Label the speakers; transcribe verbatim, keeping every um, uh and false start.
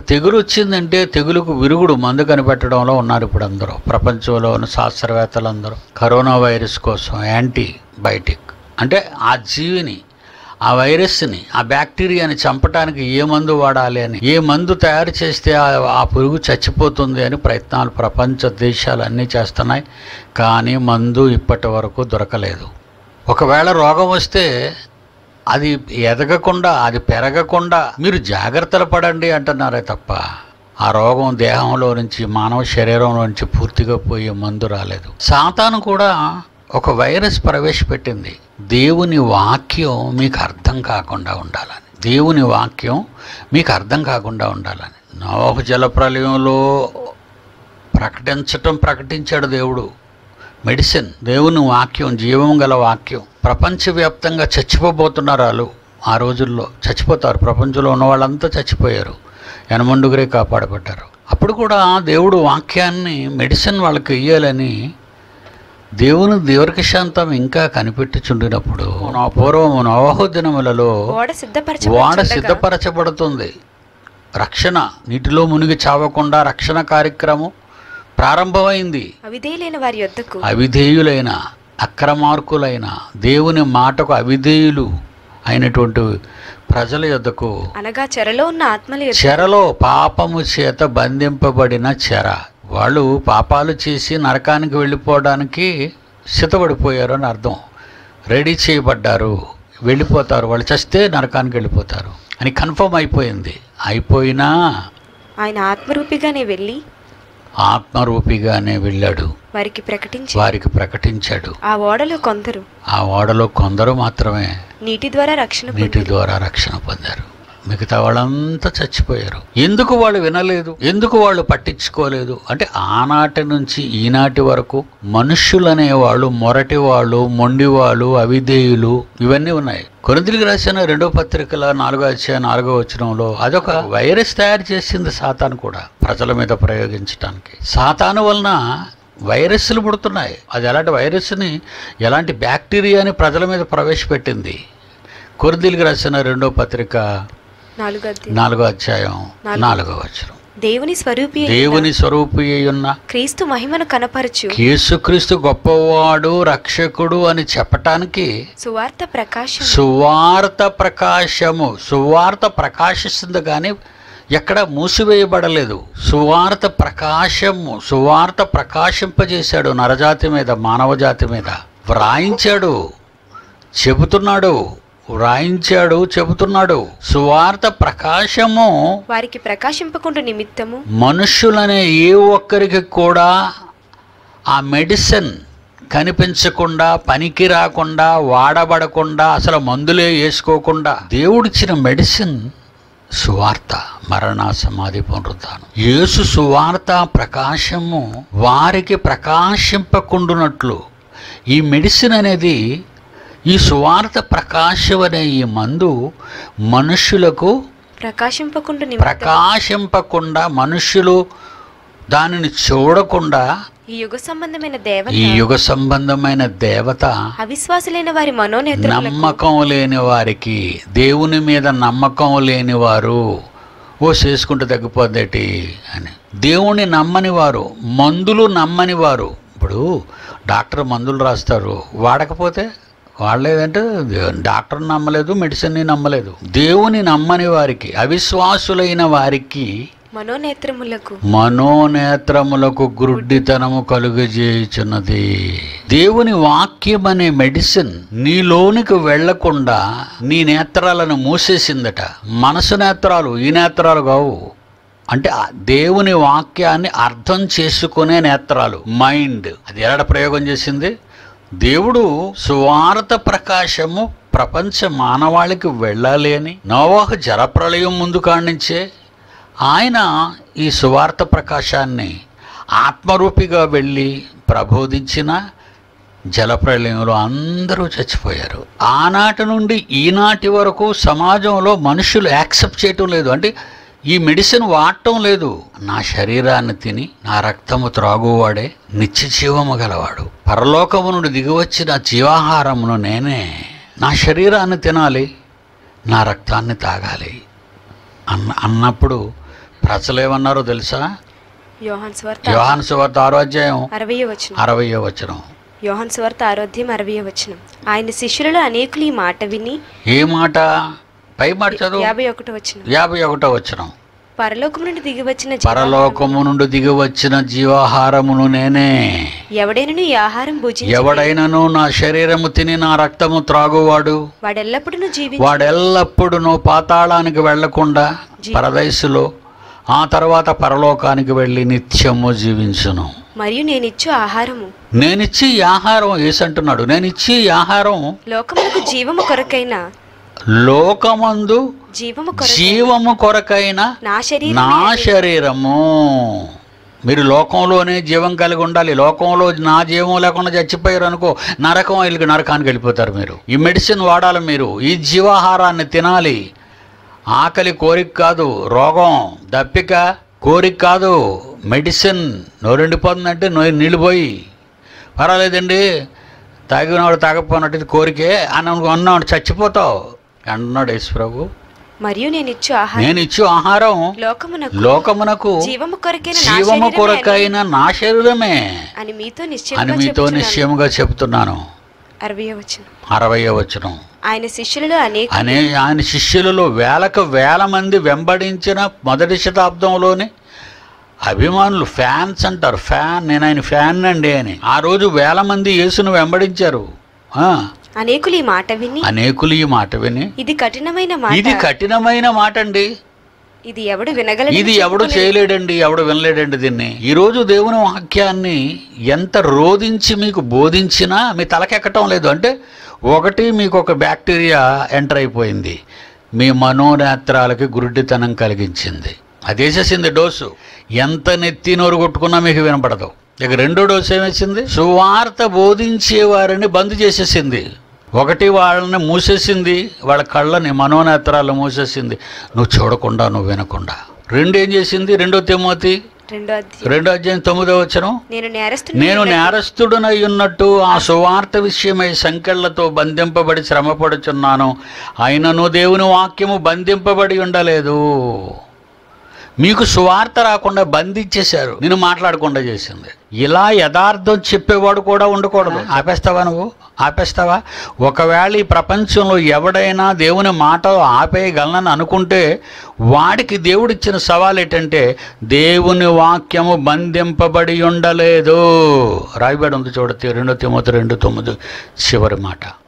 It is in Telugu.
Speaker 1: తెగులు వచ్చిందంటే తెగులుకు విరుగుడు మందు కనిపెట్టడంలో ఉన్నారు ఇప్పుడు అందరూ. ప్రపంచంలో ఉన్న శాస్త్రవేత్తలందరూ కరోనా వైరస్ కోసం యాంటీబయాటిక్ అంటే ఆ జీవిని, ఆ వైరస్ని, ఆ బ్యాక్టీరియాని చంపడానికి ఏ మందు వాడాలి అని, ఏ మందు తయారు చేస్తే ఆ పురుగు చచ్చిపోతుంది అని ప్రయత్నాలు ప్రపంచ దేశాలు అన్నీ చేస్తున్నాయి. కానీ మందు ఇప్పటి వరకు దొరకలేదు. ఒకవేళ రోగం వస్తే అది ఎదగకుండా, అది పెరగకుండా మీరు జాగ్రత్తలు పడండి అంటున్నారే తప్ప ఆ రోగం దేహంలో నుంచి, మానవ శరీరంలో నుంచి పూర్తిగా పోయే మందు రాలేదు. సాతాను కూడా ఒక వైరస్ ప్రవేశపెట్టింది. దేవుని వాక్యం మీకు అర్థం కాకుండా ఉండాలని, దేవుని వాక్యం మీకు అర్థం కాకుండా ఉండాలని. నోవహు జలప్రలయంలో ప్రకటించటం ప్రకటించాడు దేవుడు. మెడిసిన్, దేవుని వాక్యం, జీవం గల వాక్యం. ప్రపంచవ్యాప్తంగా చచ్చిపోబోతున్నారు వాళ్ళు. ఆ రోజుల్లో చచ్చిపోతారు. ప్రపంచంలో ఉన్న వాళ్ళంతా చచ్చిపోయారు. ఎనమండుగురే కాపాడబడ్డారు. అప్పుడు కూడా దేవుడు వాక్యాన్ని, మెడిసిన్ వాళ్ళకి ఇయ్యాలని దేవుని దీర్ఘ శాంతం ఇంకా కనిపెట్టుచుండినప్పుడు నా పూర్వము నోవహు దినములలో ఓడ సిద్ధపరచబడుతుంది. రక్షణ, నీటిలో మునిగి చావకుండా రక్షణ కార్యక్రమం ప్రారంభమైంది.
Speaker 2: అవిధేయులైన వారి యొద్దకు,
Speaker 1: అవిధేయులైన అక్రమార్కులైన దేవుని మాటకు అవిధేయులు అయినటువంటి ప్రజల యొద్దకు,
Speaker 2: అనగా చెరలో ఉన్న ఆత్మల,
Speaker 1: చెరలో పాపము చేత బంధింపబడిన చెర, వాళ్ళు పాపాలు చేసి నరకానికి వెళ్ళిపోవడానికి సిద్ధపడిపోయారు అని అర్థం. రెడీ చేయబడ్డారు, వెళ్ళిపోతారు. వాళ్ళు చస్తే నరకానికి వెళ్ళిపోతారు అని కన్ఫర్మ్ అయిపోయింది. అయిపోయినా
Speaker 2: ఆయన ఆత్మరూపిగానే వెళ్ళి,
Speaker 1: ఆత్మరూపిగానే వెళ్ళాడు,
Speaker 2: వారికి ప్రకటించి
Speaker 1: వారికి ప్రకటించాడు.
Speaker 2: ఆ ఓడలో కొందరు,
Speaker 1: ఆ ఓడలో కొందరు మాత్రమే
Speaker 2: నీటి ద్వారా రక్షణ
Speaker 1: నీటి ద్వారా రక్షణ పొందారు. మిగతా వాళ్ళంతా చచ్చిపోయారు. ఎందుకు వాళ్ళు వినలేదు, ఎందుకు వాళ్ళు పట్టించుకోలేదు అంటే ఆనాటి నుంచి ఈనాటి వరకు మనుష్యులనేవాళ్ళు మొరటి వాళ్ళు, మొండి వాళ్ళు, అవిధేయులు ఇవన్నీ ఉన్నాయి. కొరింథీయులకు రాసిన రెండో పత్రికల నాలుగో అధ్యాయం నాలుగో వచనంలో అదొక వైరస్ తయారు చేసింది సాతాను కూడా ప్రజల మీద ప్రయోగించడానికి. సాతాను వలన వైరస్లు పుడుతున్నాయి. అది ఎలాంటి వైరస్ని, ఎలాంటి బ్యాక్టీరియాని ప్రజల మీద ప్రవేశపెట్టింది. కొరింథీయులకు రాసిన రెండో పత్రిక నాలుగో అధ్యాయం నాలుగో వచనం.
Speaker 2: దేవుని స్వరూపి
Speaker 1: దేవుని స్వరూపి అయ్యున్న
Speaker 2: క్రీస్తు మహిమను కనపరచు,
Speaker 1: యేసుక్రీస్తు గొప్పవాడు, రక్షకుడు అని చెప్పటానికి
Speaker 2: సువార్త ప్రకాశం,
Speaker 1: సువార్త ప్రకాశము, సువార్త ప్రకాశిస్తుంది కానీ ఎక్కడ మూసివేయబడలేదు. సువార్త ప్రకాశము, సువార్త ప్రకాశింపజేశాడు నరజాతి మీద, మానవ జాతి మీద. వ్రాయించాడు, చెబుతున్నాడు, వ్రాయించాడు, చెబుతున్నాడు. సువార్త ప్రకాశము
Speaker 2: వారికి ప్రకాశింపకుండా నిమిత్తము,
Speaker 1: మనుష్యులనే ఏ ఒక్కరికి కూడా ఆ మెడిసిన్ కనిపించకుండా, పనికి రాకుండా, వాడబడకుండా, అసలు మందులే వేసుకోకుండా దేవుడిచ్చిన మెడిసిన్ సువార్త, మరణ, సమాధి, పునరుద్ధానం. యేసు సువార్త ప్రకాశము వారికి ప్రకాశింపకుండునట్లు ఈ మెడిసిన్ అనేది, ఈ సువార్త ప్రకాశం అనే ఈ మందు మనుష్యులకు
Speaker 2: ప్రకాశింపకుండా
Speaker 1: ప్రకాశింపకుండా మనుష్యులు దానిని చూడకుండా
Speaker 2: ఈ యుగ సంబంధమైన దేవత,
Speaker 1: ఈ యుగ సంబంధమైన దేవత
Speaker 2: అవిశ్వాసులైన వారి మనోనేత్రములకు,
Speaker 1: నమ్మకం లేని వారికి, దేవుని మీద నమ్మకం లేని వారు, ఓ చేసుకుంటే తగ్గిపోద్దేటి అని, దేవుని నమ్మని వారు, మందులు నమ్మని వారు. ఇప్పుడు డాక్టర్ మందులు రాస్తారు, వాడకపోతే వాడలేదంటే డాక్టర్ నమ్మలేదు, మెడిసిన్ని నమ్మలేదు. దేవుని నమ్మని వారికి, అవిశ్వాసులైన వారికి
Speaker 2: మనోనేత్రములకు
Speaker 1: మనోనేత్రములకు గుడ్డితనము కలుగజేయుచున్నది. దేవుని వాక్యం అనే మెడిసిన్ నీలోనికి వెళ్లకుండా నీ నేత్రాలను మూసేసిందట. మనసు నేత్రాలు, ఈ నేత్రాలు కావు. అంటే దేవుని వాక్యాన్ని అర్థం చేసుకునే నేత్రాలు, మైండ్. అది ఎలా ప్రయోగం చేసింది? దేవుడు సువార్త ప్రకాశము ప్రపంచ మానవాళికి వెళ్ళాలి అని నోవహు జలప్రళయం ముందు కానించే ఆయన ఈ సువార్త ప్రకాశాన్ని ఆత్మరూపిగా వెళ్ళి ప్రబోధించిన జలప్రళయంలో అందరూ చచ్చిపోయారు. ఆనాటి నుండి ఈనాటి వరకు సమాజంలో మనుషులు యాక్సెప్ట్ చేయటం లేదు, అంటే ఈ మెడిసిన్ వాడటం లేదు. నా శరీరాన్ని తిని నా రక్తము త్రాగువాడే నిత్య జీవము గలవాడు, పరలోకము నుండి దిగివచ్చిన జీవాహారమును నేనే, నా శరీరాన్ని తినాలి, నా రక్తాన్ని తాగాలి అన్న అన్నప్పుడు ప్రజలు ఏమన్నారో తెలుసా?
Speaker 2: యోహాను సువార్త
Speaker 1: యోహాను సువార్త ఆరో అధ్యాయం
Speaker 2: అరవయో వచనం.
Speaker 1: అరవయో వచనం.
Speaker 2: యోహాను సువార్త ఆరో అధ్యాయం అరవయో వచనం. ఆయన శిష్యులలో అనేకులు ఈ మాట విని,
Speaker 1: ఏ మాట? పై మాట చదువు.
Speaker 2: యాభై ఒకటో వచనం.
Speaker 1: యాభై ఒకటో వచనం.
Speaker 2: పరలోకము నుండి దిగి వచ్చిన
Speaker 1: పరలోకము నుండి దిగి వచ్చిన జీవాహారమును నేనే.
Speaker 2: ఎవడైనను ఈ ఆహారం భుజించి
Speaker 1: ఎవడైనను నా శరీరము తిని నా రక్తము త్రాగువాడు
Speaker 2: వాడెల్లప్పుడూ జీవించు.
Speaker 1: వాడెల్లప్పుడూ పాతాళానికి వెళ్లకుండా పరదైసులో ఆ తర్వాత పరలోకానికి వెళ్ళి నిత్యము జీవించును.
Speaker 2: మరియు నేనిచ్చు ఆహారము,
Speaker 1: నేనిచ్చి ఈ ఆహారం ఏసంటున్నాడు, నేనిచ్చి ఈ ఆహారం
Speaker 2: లోకమునకు జీవము కొరకైన
Speaker 1: లోకమందు
Speaker 2: జీవము
Speaker 1: జీవము కొరకైన
Speaker 2: నా శరీరం
Speaker 1: నా శరీరము. మీరు లోకంలోనే జీవం కలిగి ఉండాలి. లోకంలో నా జీవం లేకుండా చచ్చిపోయారు అనుకో, నరకం వెళ్ళి నరకానికి వెళ్ళిపోతారు. మీరు ఈ మెడిసిన్ వాడాలి, మీరు ఈ జీవాహారాన్ని తినాలి. ఆకలి కోరిక కాదు, రోగం దప్పిక కోరిక కాదు, మెడిసిన్. నోరెండిపోతుందంటే నో నీళ్ళు పోయి పర్వాలేదండి, తాగినవాడు తాగకపోయినట్టు ఇది కోరికే అని అన్నాడు, చచ్చిపోతావు అంటున్నాడు యేసు ప్రభు.
Speaker 2: మరియు నేను ఇచ్చు ఆహారం
Speaker 1: నేను ఇచ్చు ఆహారం
Speaker 2: లోకమునకు
Speaker 1: లోకమునకు
Speaker 2: జీవము కొరకైన
Speaker 1: జీవము కొరకైన నా శరీరమే
Speaker 2: అని మీతో
Speaker 1: అని
Speaker 2: నిశ్చయముగా
Speaker 1: మీతో నిశ్చయముగా చెప్తున్నాను.
Speaker 2: అరవయో వచనం.
Speaker 1: అరవయో వచనం.
Speaker 2: ఆయన శిష్యులలో అనేక
Speaker 1: అనే ఆయన శిష్యులలో వేలకు వేల మంది వెంబడించిన మొదటి శతాబ్దంలోనే అభిమానులు, ఫ్యాన్స్ అంటారు. ఫ్యాన్, నేను ఆయన ఫ్యాన్ అండి అని. ఆ రోజు వేల మంది యేసును వెంబడించారు.
Speaker 2: అనేకులు ఈ మాట విని
Speaker 1: అనేకులు ఈ మాట విని
Speaker 2: ఇది కఠినమైన మాట,
Speaker 1: ఇది కఠినమైన మాట అండి,
Speaker 2: ఇది ఎవడు వినగలడు,
Speaker 1: ఇది ఎవడు చేయలేడండి, ఎవడు వినలేడండి దీన్ని. ఈరోజు దేవుని వాక్యాన్ని ఎంత రోధించి మీకు బోధించినా మీ తలకెక్కటం లేదు. అంటే ఒకటి, మీకు ఒక బ్యాక్టీరియా ఎంటర్ అయిపోయింది, మీ మనోనేత్రాలకి గురుడితనం కలిగించింది, అదేసేసింది డోసు. ఎంత నెత్తి నోరు కొట్టుకున్నా మీకు వినపడదు. ఇక రెండో డోసు ఏమేసింది? సువార్త బోధించే వారిని బంద్ చేసేసింది. ఒకటి, వాళ్ళని మూసేసింది, వాళ్ళ కళ్ళని మనోనేత్రాలు మూసేసింది, నువ్వు చూడకుండా నువ్వు వినకుండా. రెండు ఏం చేసింది? రెండో తిమోతి
Speaker 2: రెండో అధ్యాయం
Speaker 1: రెండో అధ్యాయం తొమ్మిదో వచనం.
Speaker 2: నేను నేరస్తుడు
Speaker 1: నేను నేరస్తుడనై ఉన్నట్టు ఆ సువార్త విషయమై సంకెళ్లతో బంధింపబడి శ్రమపడుచున్నాను, అయినను దేవుని వాక్యము బంధింపబడి ఉండలేదు. మీకు సువార్త రాకుండా బంధించేశారు, నేను మాట్లాడకుండా చేసింది. ఇలా యథార్థం చెప్పేవాడు కూడా ఉండకూడదు. ఆపేస్తావా నువ్వు? ఆపేస్తావా? ఒకవేళ ఈ ప్రపంచంలో ఎవడైనా దేవుని మాట ఆపేయగలనని అనుకుంటే వాడికి దేవుడిచ్చిన సవాల్ ఏంటంటే దేవుని వాక్యము బంధింపబడి ఉండలేదు. రాయబడి ఉంది చూడతే రెండో తిమోతి రెండు తొమ్మిది చివరి మాట.